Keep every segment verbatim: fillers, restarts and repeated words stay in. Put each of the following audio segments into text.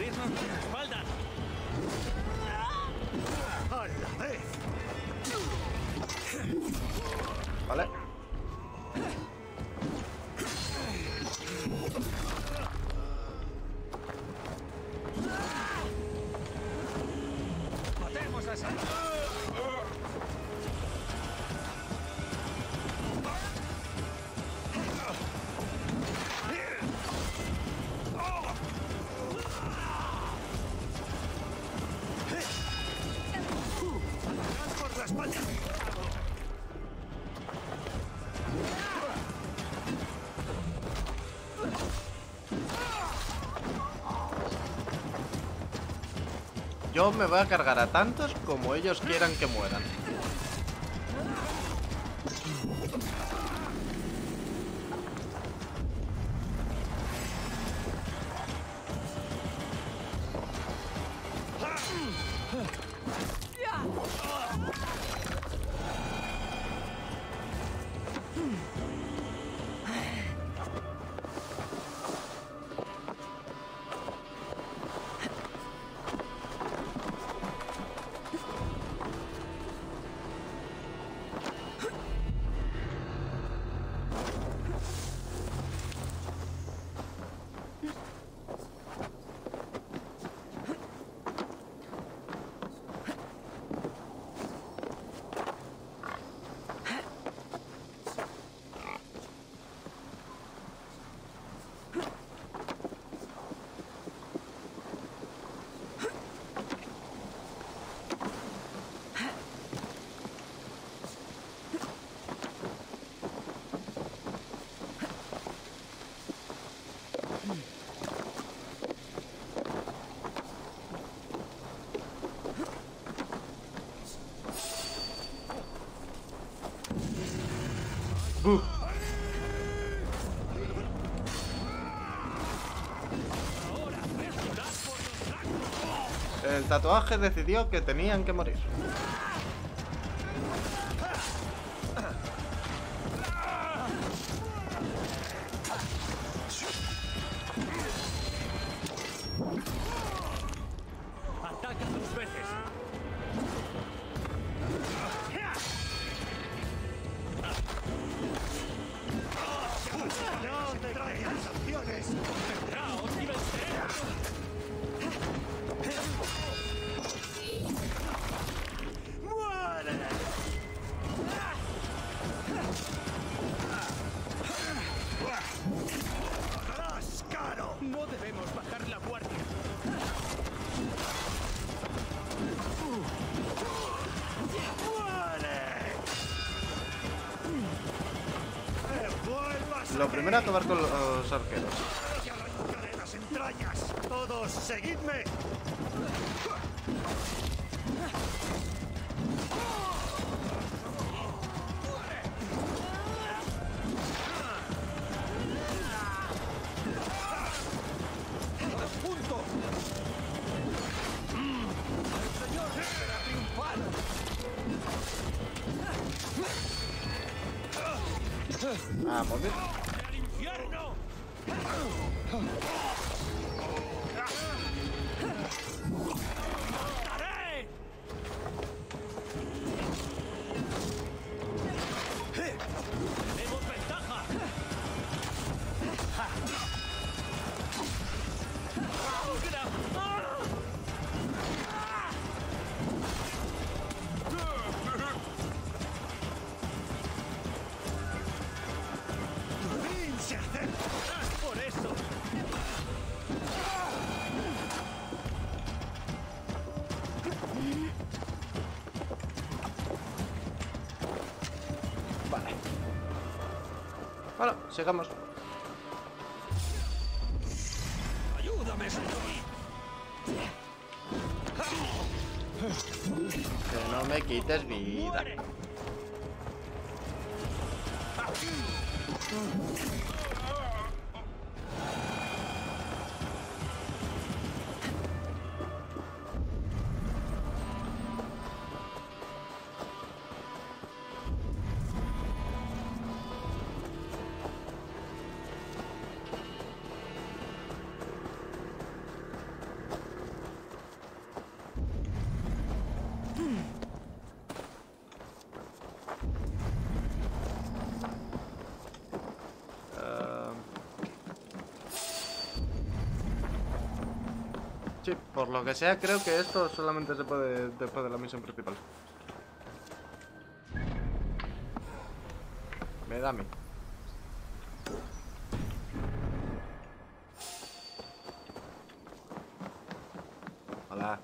cubrirnos con la espalda. ¡A la vez! Vale. Matemos a esa. ¡Por la espalda! Yo me voy a cargar a tantos como ellos quieran que mueran. Uh. El tatuaje decidió que tenían que morir. Ataca dos veces. ¡No te traigan sanciones! ¡Caos y venceremos! ¡Muere! ¡Pagarás caro! No debemos bajar la guardia. ¡Muere! ¡Me vuelvas Lo a primero, mí! acabar con los arqueros. ¡Te arrancaré las entrañas! ¡Todos, seguidme! ¡Punto! ¡El señor espera triunfar! Ah, morir. ¡Al infierno! ¡Mataré! ¡Tenemos ventaja! ¡Tu fin se acerca! ¡Por eso! Vale. Bueno, sigamos. ¡Ayúdame, señor! Que no me quites vida. ¡Muere! Sí, por lo que sea, creo que esto solamente se puede después de la misión principal. Me da a mí. Hola.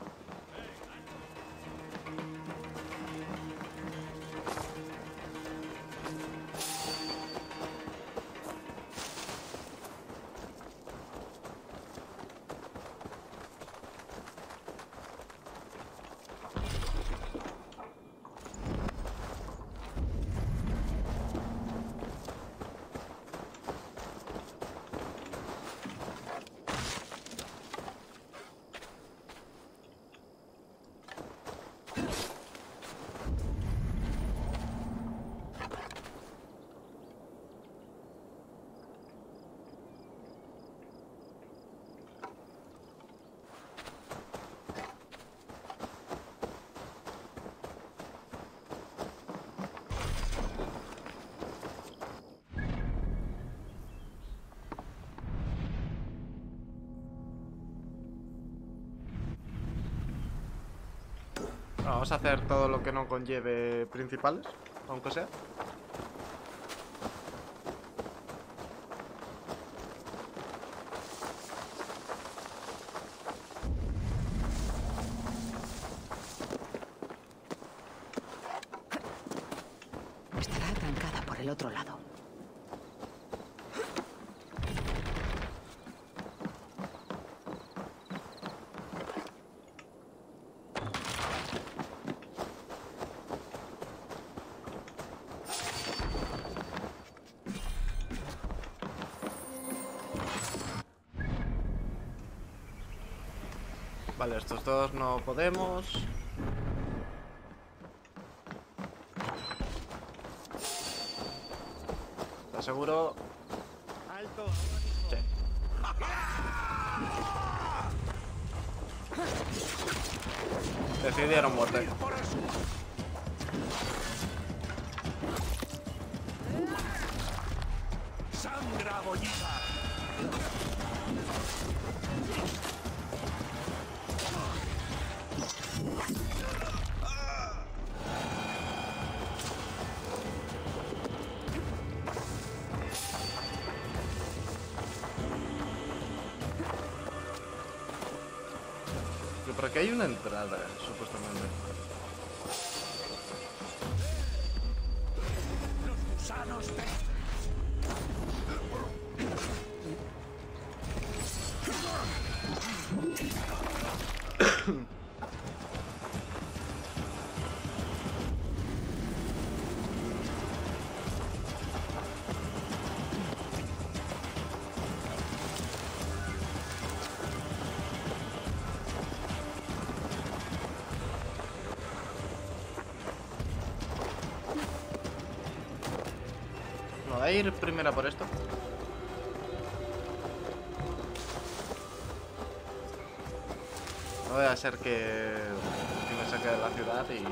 Vamos a hacer todo lo que no conlleve principales, aunque sea. Estará atrancada por el otro lado. Vale, estos dos no podemos. ¿Estás seguro? ¡Alto! Sí. Decidieron muerte. ¡Sangra bollida! Pero por aquí hay una entrada, supuestamente. ¡Los gusanos de... ¿No voy a ir primero por esto? No voy a ser que, que me saque de la ciudad y...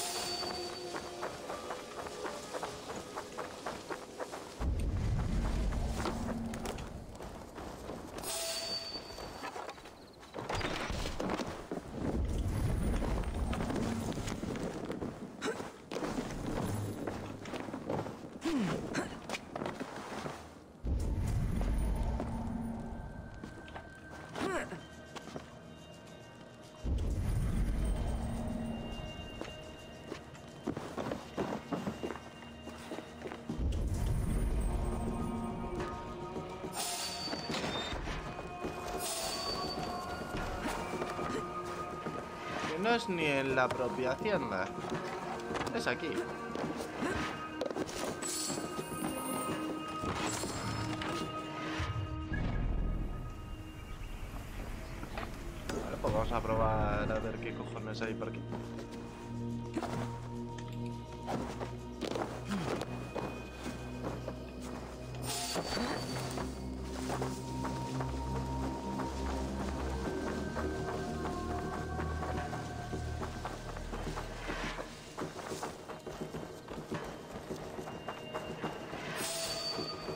Que no es ni en la propia hacienda. Es aquí. Vale, pues vamos a probar a ver qué cojones hay por aquí.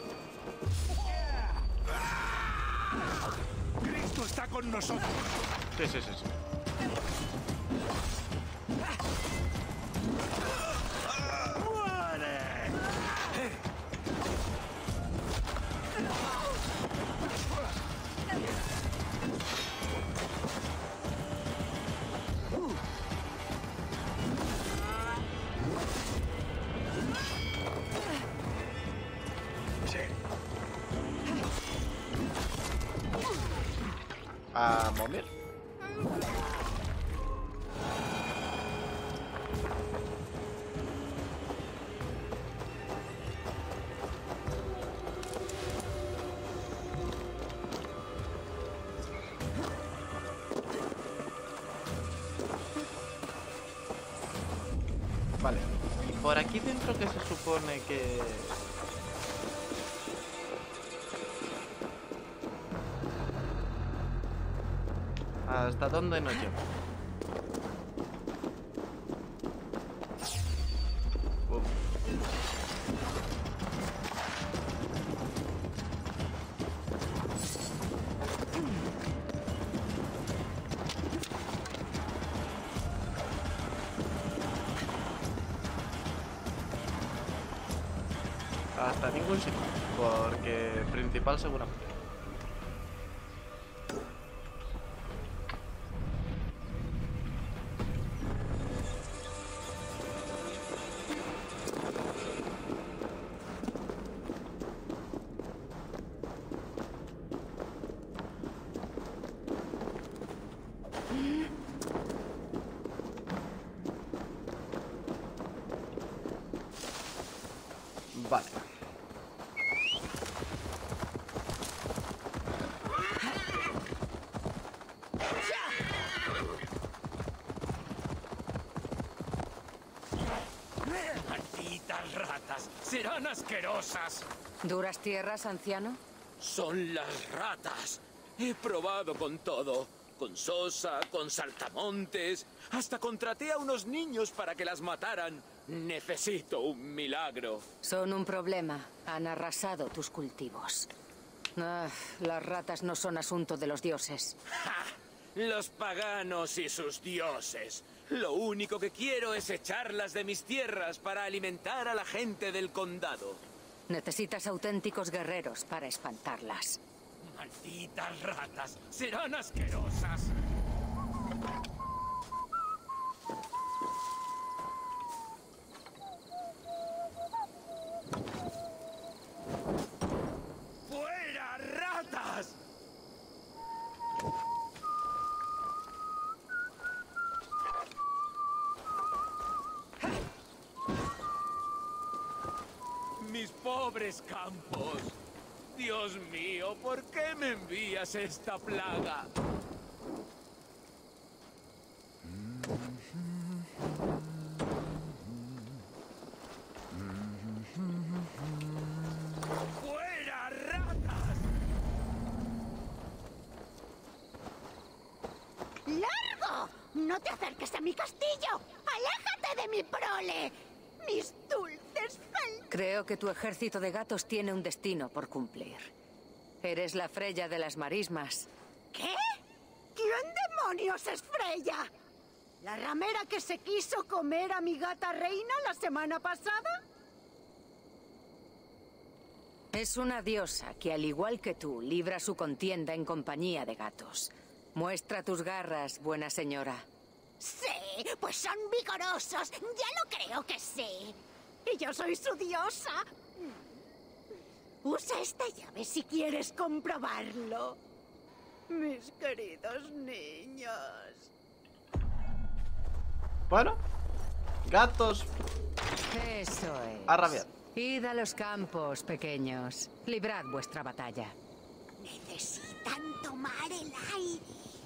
¡Cristo está con nosotros! Sí, sí, sí, sí. A Momir. Vale. Y por aquí dentro, que se supone que... ¿Hasta dónde nos lleva? Uf. Hasta ningún sitio, porque principal seguramente. Vale. ¡Malditas ratas! ¡Serán asquerosas! ¿Duras tierras, anciano? Son las ratas. He probado con todo. Con Sosa, con saltamontes. Hasta contraté a unos niños para que las mataran. Necesito un milagro. Son un problema. Han arrasado tus cultivos. Ah, las ratas no son asunto de los dioses. ¡Ja! Los paganos y sus dioses. Lo único que quiero es echarlas de mis tierras para alimentar a la gente del condado. Necesitas auténticos guerreros para espantarlas. ¡Malditas ratas! ¡Serán asquerosas! ¡Fuera, ratas! ¡Mis pobres campos! Dios mío, ¿por qué me envías esta plaga? ¡Fuera, ratas! ¡Largo! ¡No te acerques a mi castillo! ¡Aléjate de mi prole! ¡Mis dulces fel... Creo que tu ejército de gatos tiene un destino por cumplir. Eres la Freya de las marismas. ¿Qué? ¿Quién demonios es Freya? ¿La ramera que se quiso comer a mi gata reina la semana pasada? Es una diosa que, al igual que tú, libra su contienda en compañía de gatos. Muestra tus garras, buena señora. Sí, pues son vigorosos. Ya lo creo que sí. Y yo soy su diosa. Usa esta llave si quieres comprobarlo. Mis queridos niños. Bueno, gatos Eso es. a rabiar. Id a los campos, pequeños. Librad vuestra batalla. Necesitan tomar el aire.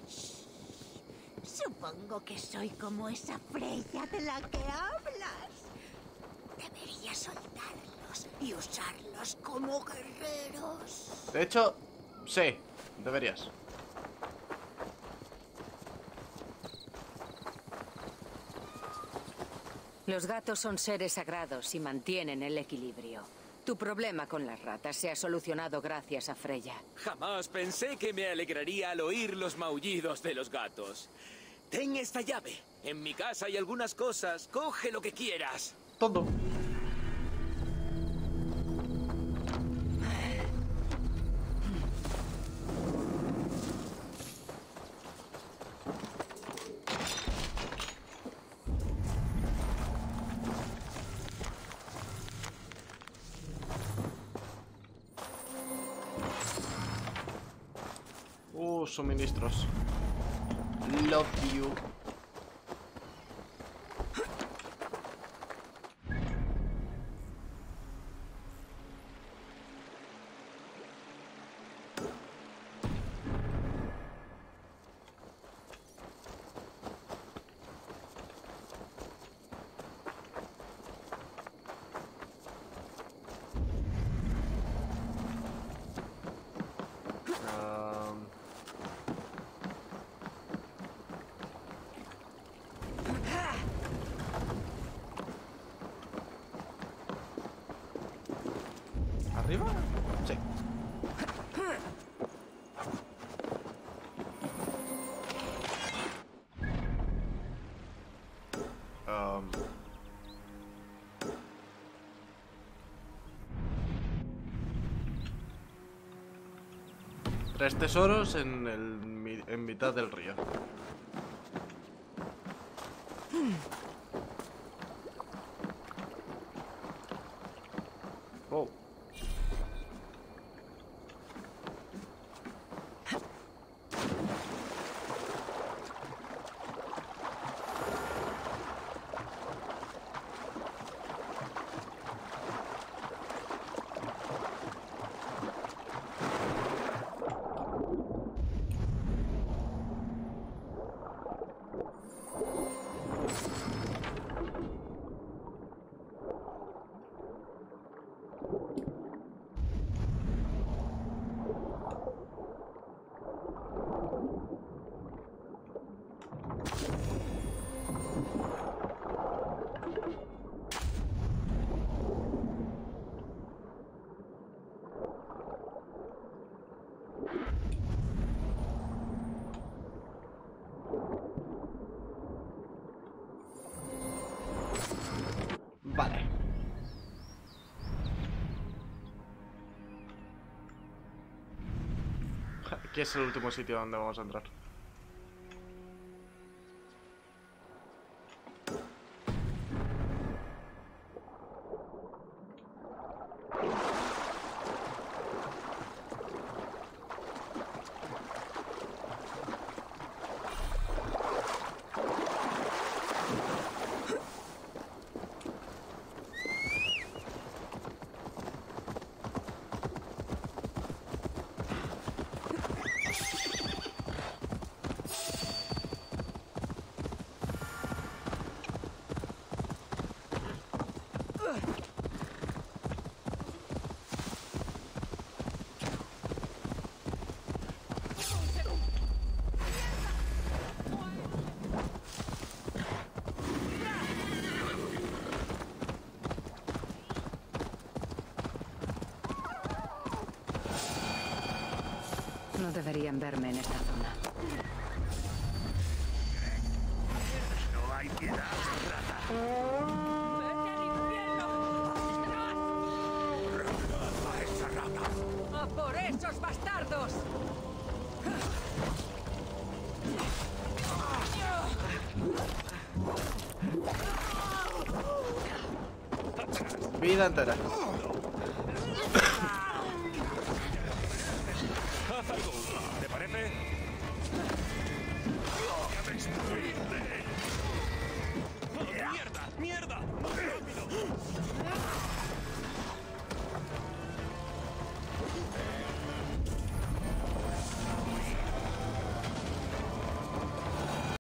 Supongo que soy como esa Freya de la que hablas. Debería soltarlos y usarlos como guerreros. De hecho, sí, deberías. Los gatos son seres sagrados y mantienen el equilibrio. Tu problema con las ratas se ha solucionado gracias a Freya. Jamás pensé que me alegraría al oír los maullidos de los gatos. Ten esta llave. En mi casa hay algunas cosas. Coge lo que quieras. Todo. Uh, suministros. Love you. ¿Arriba? Sí. Um. Tres tesoros en, el, en mitad del río. Oh. Vale. Aquí es el último sitio donde vamos a entrar. No deberían verme en esta zona. No hay piedad, rata. ¡A esa rata! ¡A por esos bastardos! Vida entera.